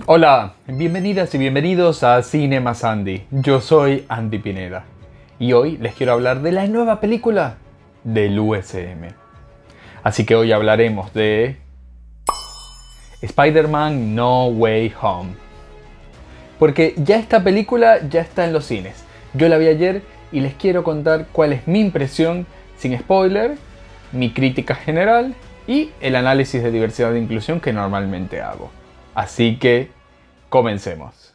Hola, bienvenidas y bienvenidos a Cinema Andy. Yo soy Andy Pineda y hoy les quiero hablar de la nueva película del USM. Así que hoy hablaremos de Spider-Man No Way Home. Porque ya esta película ya está en los cines. Yo la vi ayer y les quiero contar cuál es mi impresión sin spoiler, mi crítica general y el análisis de diversidad e inclusión que normalmente hago. Así que comencemos.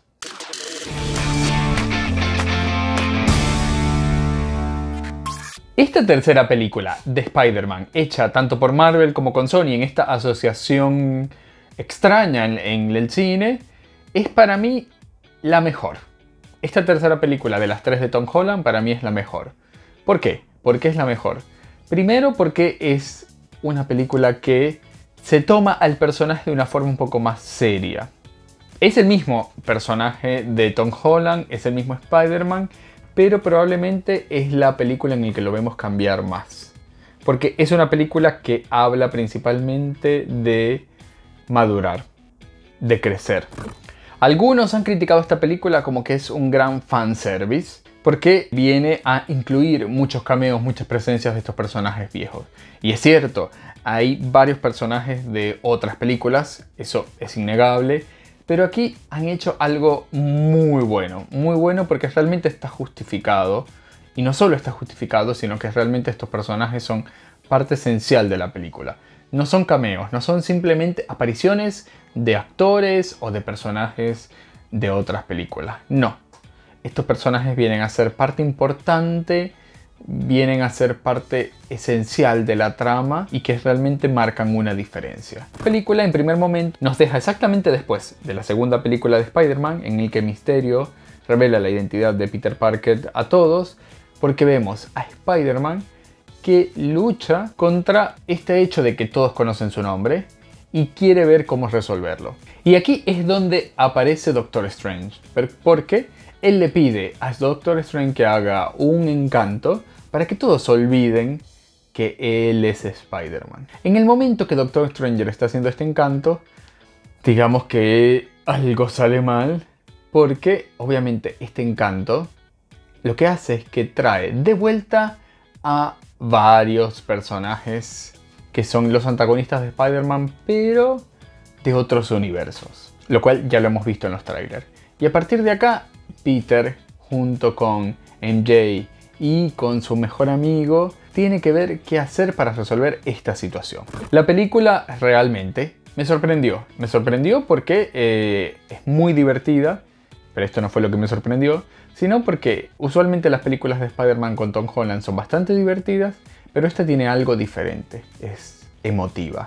Esta tercera película de Spider-Man, hecha tanto por Marvel como con Sony en esta asociación extraña en el cine, es para mí la mejor. Esta tercera película de las tres de Tom Holland para mí es la mejor. ¿Por qué? ¿Por qué es la mejor? Primero porque es una película que se toma al personaje de una forma un poco más seria. Es el mismo personaje de Tom Holland, es el mismo Spider-Man, pero probablemente es la película en la que lo vemos cambiar más. Porque es una película que habla principalmente de madurar, de crecer. Algunos han criticado esta película como que es un gran fanservice, porque viene a incluir muchos cameos, muchas presencias de estos personajes viejos. Y es cierto, hay varios personajes de otras películas, eso es innegable, pero aquí han hecho algo muy bueno porque realmente está justificado. Y no solo está justificado, sino que realmente estos personajes son parte esencial de la película. No son cameos, no son simplemente apariciones de actores o de personajes de otras películas. No, estos personajes vienen a ser parte importante, vienen a ser parte esencial de la trama y que realmente marcan una diferencia. La película en primer momento nos deja exactamente después de la segunda película de Spider-Man, en el que Mysterio revela la identidad de Peter Parker a todos, porque vemos a Spider-Man que lucha contra este hecho de que todos conocen su nombre y quiere ver cómo resolverlo. Y aquí es donde aparece Doctor Strange, porque él le pide a Doctor Strange que haga un encanto para que todos olviden que él es Spider-Man. En el momento que Doctor Strange está haciendo este encanto, digamos que algo sale mal, porque obviamente este encanto lo que hace es que trae de vuelta a varios personajes que son los antagonistas de Spider-Man, pero de otros universos, lo cual ya lo hemos visto en los trailers. Y a partir de acá, Peter, junto con MJ y con su mejor amigo, tiene que ver qué hacer para resolver esta situación. La película realmente me sorprendió. Me sorprendió porque es muy divertida, pero esto no fue lo que me sorprendió, sino porque usualmente las películas de Spider-Man con Tom Holland son bastante divertidas, pero esta tiene algo diferente, es emotiva.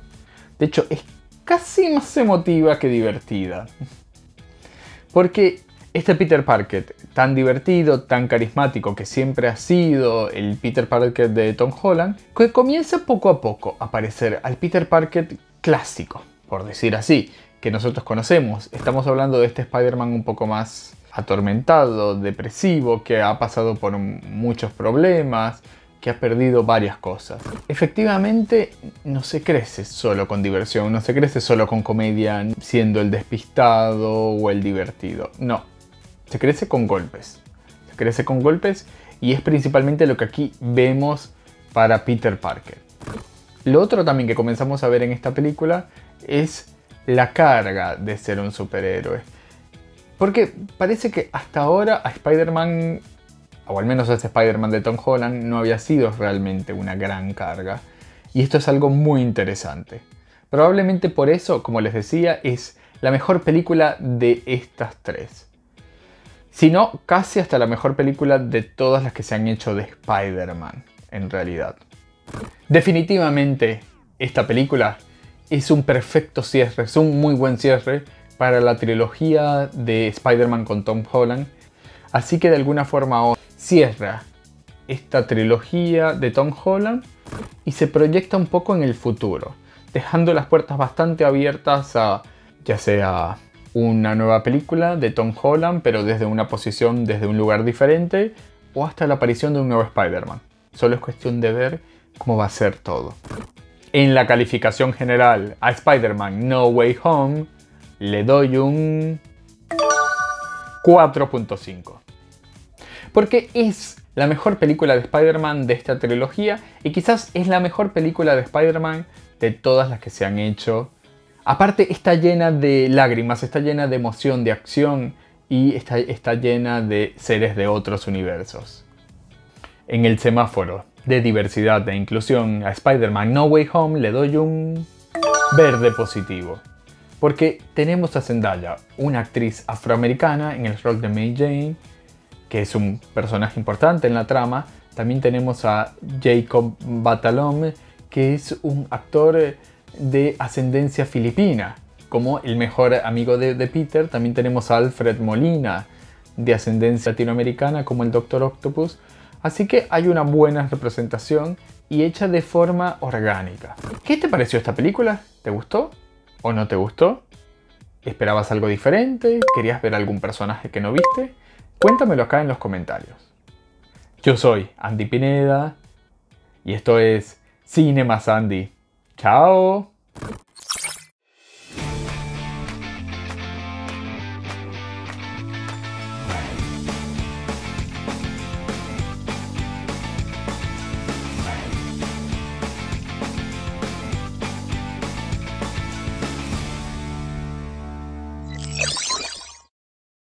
De hecho, es casi más emotiva que divertida. Porque este Peter Parker tan divertido, tan carismático, que siempre ha sido el Peter Parker de Tom Holland, que comienza poco a poco a parecer al Peter Parker clásico, por decir así, que nosotros conocemos. Estamos hablando de este Spider-Man un poco más atormentado, depresivo, que ha pasado por muchos problemas, que ha perdido varias cosas. Efectivamente, no se crece solo con diversión, no se crece solo con comedia, siendo el despistado o el divertido. No, se crece con golpes. Se crece con golpes y es principalmente lo que aquí vemos para Peter Parker. Lo otro también que comenzamos a ver en esta película es la carga de ser un superhéroe. Porque parece que hasta ahora a Spider-Man, o al menos a este Spider-Man de Tom Holland, no había sido realmente una gran carga. Y esto es algo muy interesante. Probablemente por eso, como les decía, es la mejor película de estas tres. Si no, casi hasta la mejor película de todas las que se han hecho de Spider-Man, en realidad. Definitivamente, esta película es un perfecto cierre, es un muy buen cierre para la trilogía de Spider-Man con Tom Holland. Así que de alguna forma cierra esta trilogía de Tom Holland y se proyecta un poco en el futuro, dejando las puertas bastante abiertas a ya sea una nueva película de Tom Holland, pero desde una posición, desde un lugar diferente, o hasta la aparición de un nuevo Spider-Man. Solo es cuestión de ver cómo va a ser todo. En la calificación general a Spider-Man No Way Home le doy un 4.5. Porque es la mejor película de Spider-Man de esta trilogía y quizás es la mejor película de Spider-Man de todas las que se han hecho. Aparte está llena de lágrimas, está llena de emoción, de acción y está llena de seres de otros universos. En el semáforo de diversidad e inclusión a Spider-Man No Way Home le doy un verde positivo. Porque tenemos a Zendaya, una actriz afroamericana en el rol de Mary Jane, que es un personaje importante en la trama. También tenemos a Jacob Batalon, que es un actor de ascendencia filipina, como el mejor amigo de Peter. También tenemos a Alfred Molina, de ascendencia latinoamericana, como el Doctor Octopus. Así que hay una buena representación y hecha de forma orgánica. ¿Qué te pareció esta película? ¿Te gustó o no te gustó? ¿Esperabas algo diferente? ¿Querías ver algún personaje que no viste? Cuéntamelo acá en los comentarios. Yo soy Andy Pineda y esto es Cine más Andy. ¡Chao!